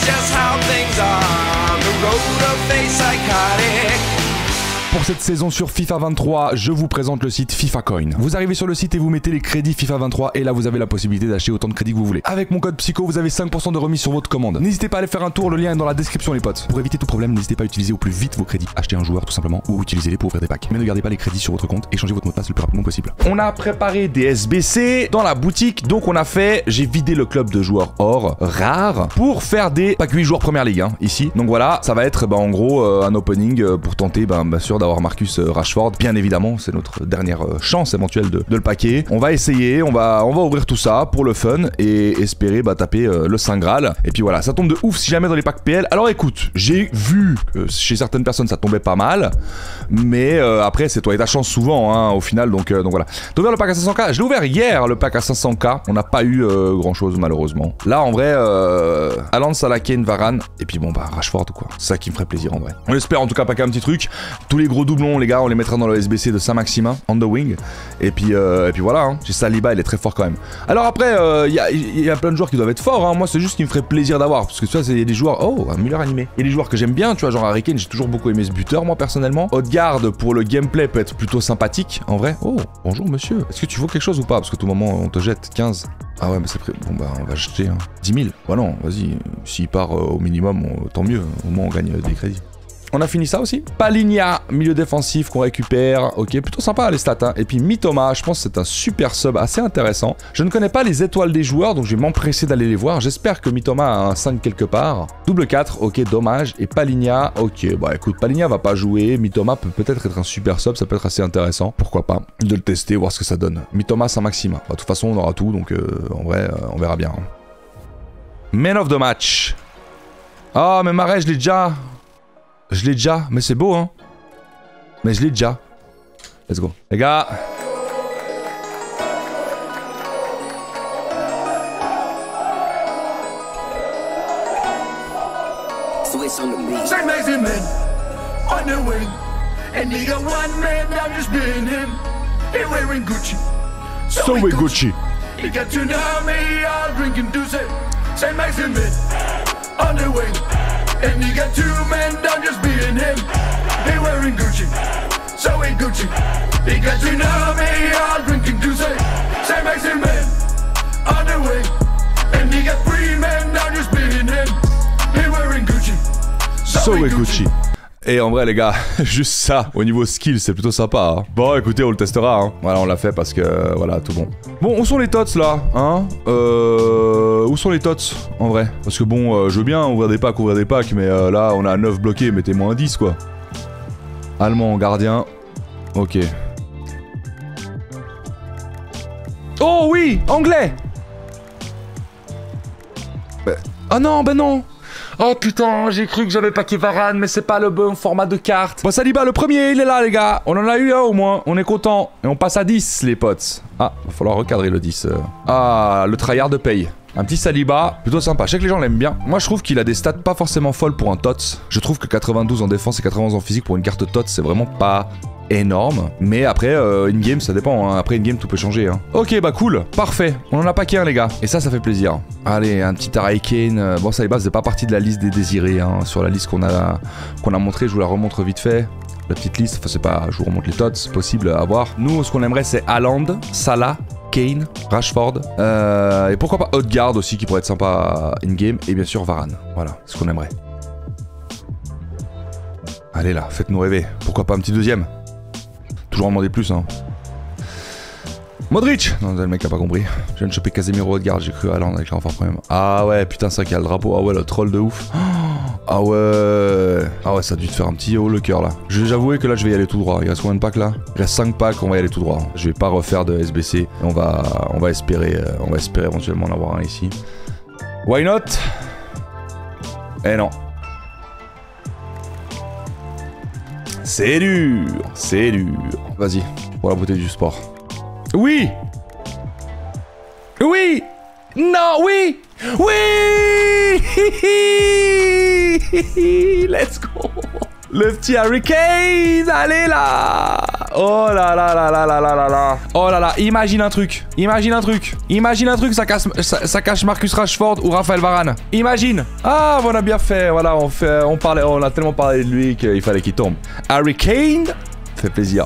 just how things are. The road of fate psychotic. Pour cette saison sur FIFA 23, je vous présente le site FIFA Coin. Vous arrivez sur le site et vous mettez les crédits FIFA 23 et là vous avez la possibilité d'acheter autant de crédits que vous voulez. Avec mon code PSYCHO, vous avez 5% de remise sur votre commande. N'hésitez pas à aller faire un tour, le lien est dans la description les potes. Pour éviter tout problème, n'hésitez pas à utiliser au plus vite vos crédits. Achetez un joueur tout simplement ou utilisez-les pour ouvrir des packs. Mais ne gardez pas les crédits sur votre compte et changez votre mot de passe le plus rapidement possible. On a préparé des SBC dans la boutique, donc on a fait, j'ai vidé le club de joueurs or rares pour faire des packs 8 joueurs Première Ligue ici. Donc voilà, ça va être en gros un opening pour tenter bien sûr d'avoir Marcus Rashford, bien évidemment, c'est notre dernière chance éventuelle de le paquer. On va essayer, on va ouvrir tout ça pour le fun et espérer taper le Saint Graal. Et puis voilà, ça tombe de ouf si jamais dans les packs PL. Alors écoute, j'ai vu que chez certaines personnes ça tombait pas mal, mais après c'est toi et ta chance souvent au final, donc voilà. T'as ouvert le pack à 500k, je l'ai ouvert hier le pack à 500k, on n'a pas eu grand chose malheureusement. Là en vrai, Haaland, Salah, Kane, Varane, et puis Rashford quoi. C'est ça qui me ferait plaisir en vrai. On espère en tout cas packer un petit truc. Tous les gros doublons les gars, on les mettra dans le SBC de Saint-Maximin, on the wing. Et puis voilà, j'ai Saliba, il est très fort quand même. Alors après, il y a plein de joueurs qui doivent être forts, moi c'est juste qu'il me ferait plaisir d'avoir. Parce que tu vois, il y a des joueurs, un Müller animé. Il y a des joueurs que j'aime bien, tu vois, genre Harry Kane, j'ai toujours beaucoup aimé ce buteur, moi personnellement. Odegaard, pour le gameplay, peut être plutôt sympathique, en vrai. Oh, bonjour monsieur, est-ce que tu vaux quelque chose ou pas? Parce que tout moment, on te jette 15. Ah ouais, mais c'est prêt. Bon on va jeter 10 000. Bah non, vas-y, s'il part au minimum, tant mieux, au moins on gagne des crédits. On a fini ça aussi. Palinha, milieu défensif qu'on récupère. Ok, plutôt sympa les stats. Et puis Mitoma, je pense que c'est un super sub assez intéressant. Je ne connais pas les étoiles des joueurs, donc je vais m'empresser d'aller les voir. J'espère que Mitoma a un 5 quelque part. Double 4, ok, dommage. Et Palinha, ok, écoute, Palinha va pas jouer. Mitoma peut peut-être être un super sub, ça peut être assez intéressant. Pourquoi pas de le tester, voir ce que ça donne. Mitoma, Saint-Maximin. De toute façon, on aura tout, donc en vrai, on verra bien. Man of the match. Ah, mais Marais, je l'ai déjà. Je l'ai déjà, mais c'est beau mais je l'ai déjà. Let's go. Les gars. Same as him on the wing. And he got one man down just being him. He wearing Gucci. So we Gucci. He got to know me all drinking Douce. Same as him on the wing. And he got two men down just being him. He wearing Gucci, so he Gucci. He got to know me all drinking Douce. Same as him on the way. And he got three men down just being him. He wearing Gucci, so he Gucci. Et en vrai les gars, juste ça, au niveau skill, c'est plutôt sympa. Bon écoutez, on le testera. Voilà, on l'a fait parce que voilà, tout bon. Bon, où sont les tots là où sont les tots en vrai? Parce que bon, je veux bien ouvrir des packs, mais là on a 9 bloqués, mettez-moi un 10 quoi. Allemand, gardien. Ok. Oh oui, anglais. Oh non, non. Oh putain, j'ai cru que j'avais paqué Varane, mais c'est pas le bon format de carte. Bon, Saliba, le premier, il est là, les gars. On en a eu un au moins, on est content. Et on passe à 10, les potes. Ah, va falloir recadrer le 10. Ah, le tryhard de paye. Un petit Saliba, plutôt sympa. Je sais que les gens l'aiment bien. Moi, je trouve qu'il a des stats pas forcément folles pour un TOTS. Je trouve que 92 en défense et 91 en physique pour une carte TOTS, c'est vraiment pas énorme. Mais après, in-game, ça dépend. Après, in-game, tout peut changer. Ok, cool. Parfait. On en a pas qu'un, les gars. Et ça fait plaisir. Allez, un petit Harry Kane. Bon, Saliba, c'est pas partie de la liste des désirés. Sur la liste qu'on a montré, je vous la remontre vite fait. La petite liste, enfin, c'est pas... Je vous remonte les TOTS, c'est possible à avoir. Nous, ce qu'on aimerait, c'est Haaland, Salah, Kane, Rashford, et pourquoi pas Odegaard aussi qui pourrait être sympa in-game, et bien sûr Varane. Voilà, ce qu'on aimerait. Allez là, faites-nous rêver. Pourquoi pas un petit deuxième? Toujours en demander plus, Modric! Non, le mec a pas compris. Je viens de choper Casemiro, Odegaard, j'ai cru Haaland avec la renfort premium. Ah ouais, putain, c'est ça qui a le drapeau. Ah ouais, le troll de ouf. Ah ouais. Ah ouais, ça a dû te faire un petit haut le cœur là. Je vais j'avouer que là, je vais y aller tout droit. Il reste combien de packs là? Il reste 5 packs, on va y aller tout droit. Je vais pas refaire de SBC. On va espérer éventuellement en avoir un ici. Why not? Eh non. C'est dur. C'est dur. Vas-y, pour la beauté du sport. Oui! Oui! Non, oui! Oui! Let's go! Le petit Harry Kane! Allez là! Oh là là là là là là là là. Oh là là, imagine un truc. Imagine un truc. Imagine un truc, ça cache Marcus Rashford ou Raphaël Varane. Imagine. Ah, on a bien fait. Voilà, on a tellement parlé de lui qu'il fallait qu'il tombe. Harry Kane, fait plaisir.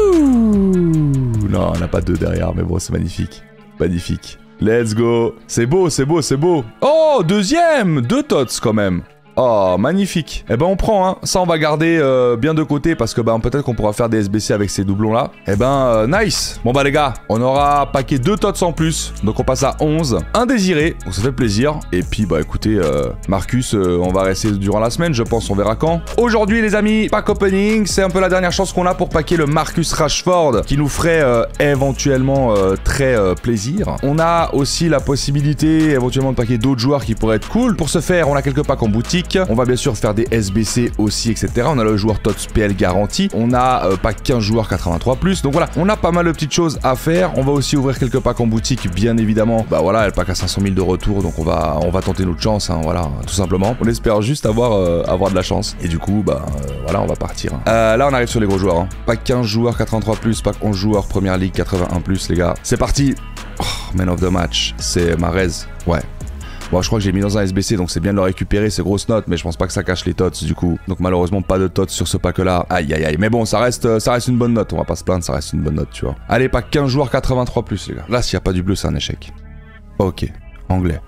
Non, on n'a pas deux derrière, mais bon, c'est magnifique. Magnifique. Let's go. C'est beau, c'est beau, c'est beau. Oh, deuxième. 2 tots quand même. Oh, magnifique. Eh ben, on prend, hein. Ça, on va garder bien de côté parce que ben, peut-être qu'on pourra faire des SBC avec ces doublons-là. Eh ben, nice. Bon, bah, les gars, on aura paqué 2 tots en plus. Donc, on passe à 11. Indésiré. Donc, ça fait plaisir. Et puis, bah, écoutez, Marcus, on va rester durant la semaine, je pense. On verra quand. Aujourd'hui, les amis, pack opening. C'est un peu la dernière chance qu'on a pour paquer le Marcus Rashford qui nous ferait éventuellement très plaisir. On a aussi la possibilité éventuellement de paquer d'autres joueurs qui pourraient être cool. Pour ce faire, on a quelques packs en boutique. On va bien sûr faire des SBC aussi, etc. On a le joueur TOTS PL garanti. On a pas 15 joueurs 83+. Donc voilà, on a pas mal de petites choses à faire. On va aussi ouvrir quelques packs en boutique, bien évidemment. Bah voilà, le pack à 500 000 de retour. Donc on va tenter notre chance, hein, voilà, tout simplement. On espère juste avoir de la chance. Et du coup, bah voilà, on va partir. Hein. Là, on arrive sur les gros joueurs. Hein. Pack 15 joueurs 83+, pack 11 joueurs Première Ligue 81+, les gars. C'est parti. Oh, man of the match, c'est Mahrez. Ouais. Bon, je crois que j'ai mis dans un SBC, donc c'est bien de le récupérer, ces grosses notes, mais je pense pas que ça cache les tots du coup. Donc malheureusement, pas de tots sur ce pack-là. Aïe, aïe, aïe. Mais bon, ça reste une bonne note, on va pas se plaindre, ça reste une bonne note, tu vois. Allez, pack 15 joueurs 83+, les gars. Là, s'il y a pas du bleu, c'est un échec. Ok, anglais.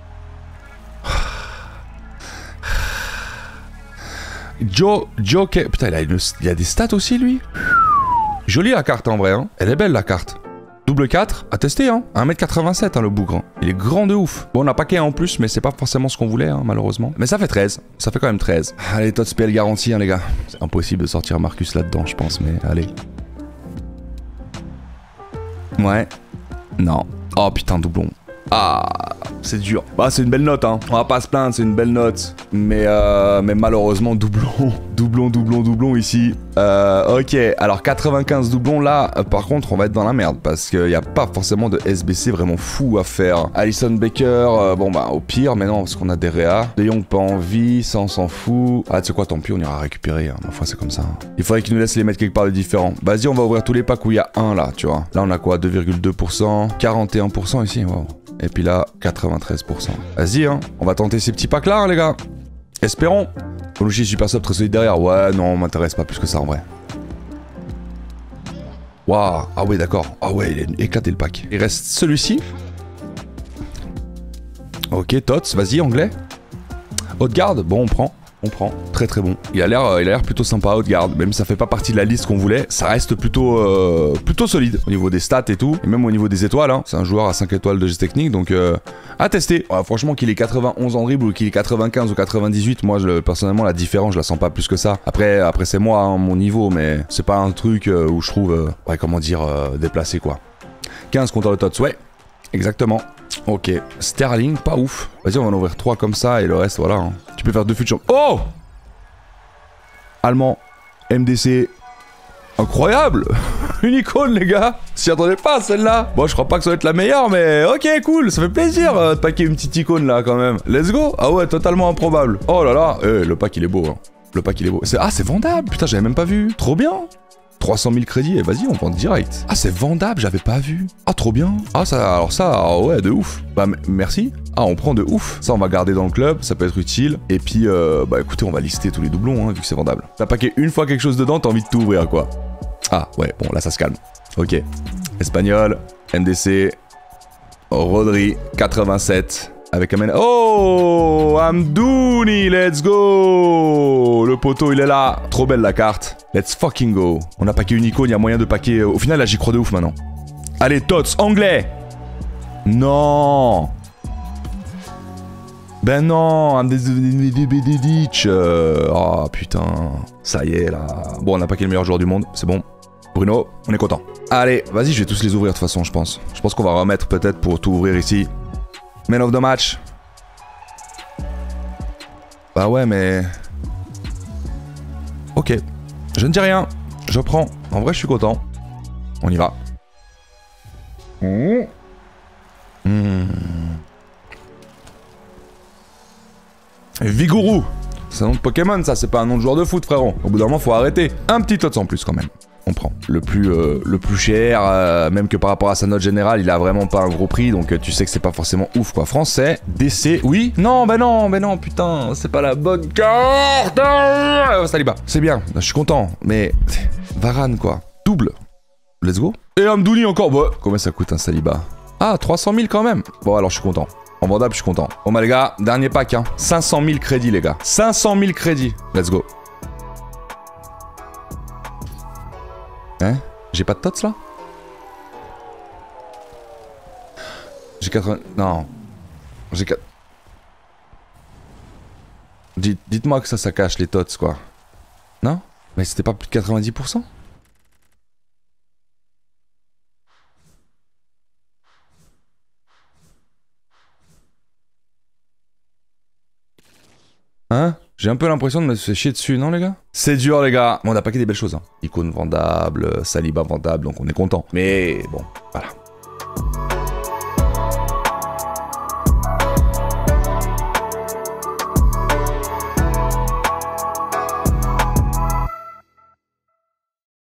Joe, putain, il a des stats aussi, lui. Jolie la carte, en vrai, hein. Elle est belle, la carte. Double 4, à tester, hein. 1m87, hein, le bougre. Il est grand de ouf. Bon, on a paquet en plus, mais c'est pas forcément ce qu'on voulait, hein, malheureusement. Mais ça fait 13. Ça fait quand même 13. Allez, TOTS PL garanti, hein, les gars. C'est impossible de sortir Marcus là-dedans, je pense, mais allez. Ouais. Non. Oh, putain, doublon. Ah, c'est dur. Bah, c'est une belle note, hein. On va pas se plaindre, c'est une belle note. Mais malheureusement, doublon ici. Ok, alors 95 doublons, là, par contre, on va être dans la merde. Parce qu'il n'y a pas forcément de SBC vraiment fou à faire. Alisson Becker, bon, bah, au pire, mais non, parce qu'on a des réa. De Jong, pas envie, ça, on s'en fout. Ah, tu sais quoi, tant pis, on ira récupérer. Hein. Enfin, c'est comme ça. Hein. Il faudrait qu'ils nous laissent les mettre quelque part de différent. Vas-y, on va ouvrir tous les packs où il y a un, là, tu vois. Là, on a quoi, 2,2%, 41% ici, wow. Et puis là, 93%. Vas-y, hein. On va tenter ces petits packs-là, hein, les gars. Espérons. Bonucci super sub très solide derrière. Ouais, non, m'intéresse pas plus que ça, en vrai. Waouh. Ah ouais, d'accord. Ah ouais, il a éclaté le pack. Il reste celui-ci. Ok, Tots, vas-y, anglais. Haute-garde, bon, on prend. On prend, très très bon. Il a l'air plutôt sympa, Haute-garde. Même si ça fait pas partie de la liste qu'on voulait, ça reste plutôt solide au niveau des stats et tout. Et même au niveau des étoiles, hein. C'est un joueur à 5 étoiles de geste technique, donc à tester. Ouais, franchement, qu'il ait 91 en dribble ou qu'il ait 95 ou 98, moi personnellement la différence, je la sens pas plus que ça. Après c'est moi, hein, mon niveau, mais c'est pas un truc où je trouve, ouais, comment dire, déplacé quoi. 15 contre le Tots, ouais, exactement. Ok, Sterling, pas ouf. Vas-y, on va en ouvrir 3 comme ça et le reste, voilà. Hein. Tu peux faire 2 futurs. Oh! Allemand, MDC. Incroyable! Une icône, les gars! S'y attendait pas, celle-là! Bon, je crois pas que ça va être la meilleure, mais ok, cool, ça fait plaisir de packer une petite icône là quand même. Let's go! Ah ouais, totalement improbable. Oh là là, le pack il est beau, hein. Le pack il est beau. Ah, c'est vendable! Putain, j'avais même pas vu. Trop bien! 300 000 crédits, et vas-y, on vend direct. Ah, c'est vendable, j'avais pas vu. Ah, trop bien. Ah, ça, alors ça, ah, ouais, de ouf. Bah, merci. Ah, on prend de ouf. Ça, on va garder dans le club, ça peut être utile. Et puis, bah, écoutez, on va lister tous les doublons, hein, vu que c'est vendable. T'as paqué une fois quelque chose dedans, t'as envie de tout ouvrir, quoi. Ah, ouais, bon, là, ça se calme. Ok. Espagnol, MDC, Rodri, 87. Avec un Oh, Amdouni, let's go. Le poteau, il est là. Trop belle la carte. Let's fucking go. On a paqué une icône, il y a moyen de paquer... Au final, là, j'y crois de ouf maintenant. Allez, Tots, anglais. Non. Ben non, Amdedic. Oh, putain. Ça y est, là. Bon, on a paqué le meilleur joueur du monde, c'est bon. Bruno, on est content. Allez, vas-y, je vais tous les ouvrir de toute façon, je pense. Je pense qu'on va remettre peut-être pour tout ouvrir ici. Man of the match. Bah ouais, mais... Ok. Je ne dis rien. Je prends. En vrai, je suis content. On y va. Vigouroux. C'est un nom de Pokémon, ça. C'est pas un nom de joueur de foot, frérot. Au bout d'un moment, faut arrêter. Un petit tots en plus, quand même. On comprends. Le plus cher, même que par rapport à sa note générale, il a vraiment pas un gros prix, donc tu sais que c'est pas forcément ouf quoi. Français, DC, oui? Non, bah non, putain, c'est pas la bonne carte. Saliba, c'est bien, je suis content, mais Varane quoi, double. Let's go. Et Amdouni encore, bah, combien ça coûte un Saliba? Ah, 300 000 quand même. Bon alors je suis content. En vendable, je suis content. Bon bah les gars, dernier pack hein. 500 000 crédits les gars. 500 000 crédits. Let's go. Hein? J'ai pas de tots là? J'ai 80... Non. J'ai 4... Dites-moi que ça cache les tots quoi. Non? Mais c'était pas plus de 90%? Hein? J'ai un peu l'impression de me faire chier dessus, non les gars? C'est dur les gars. Bon, on a paqué des belles choses. Hein. Icône vendable, Saliba vendable, donc on est content. Mais bon, voilà.